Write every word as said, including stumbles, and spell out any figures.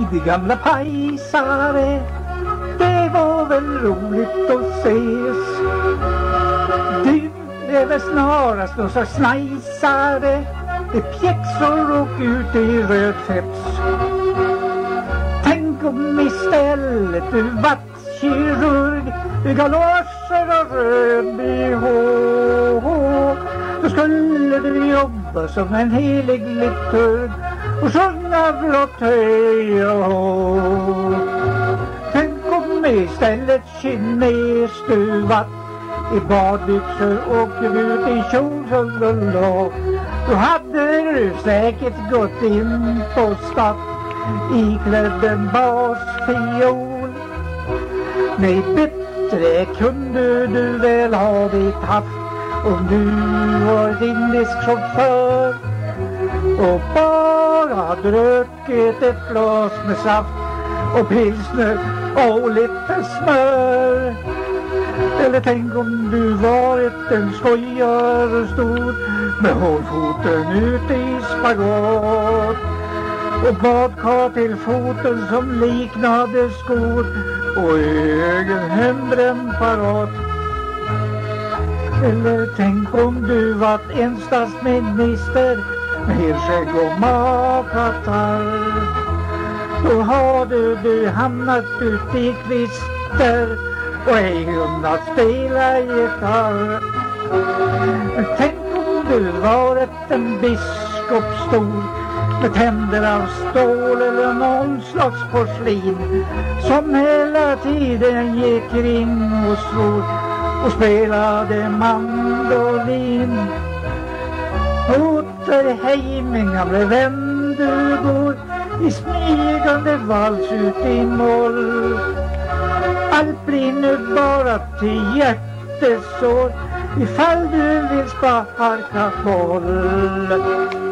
det gamla pajsare, det var väl roligt att ses. Du är väl snarast någon slags snajsare, i pjäxor och ut i röd feps. Tänk om istället du varit kirurg i galoscher och röd B H. Då skulle du jobba som en helig liturg och sjunga blott hej och hå. Tänk om istället kines du varit i badbyxor och ut i kjol och lå. Då hade du säkert gått in på skatt iklädd en basfiol. Nej, bättre kunde du väl ha ditt haft om du var indisk chaufför och bara druckit ett glas med saft och pilsner och lite smör. Eller tänk om du varit en skojare stor med hålfoten ut i spagat och badkar till foten som liknade skor och egen hembränd parat. Eller tänk om du varit en statsminister med skägg och makatarr. Då hade du hamnat ut i kvister och ej kunnat spela gitarr. Tänk om du varit en biskopsstol med tänder av stål eller någon slags porslin som hela tiden gick kring och svor och spelade mandolin. Åter hej min gamle vän, du går i smygande vals ut i moll. Allt blir nu bara till hjärtesår ifall du vill sparka boll.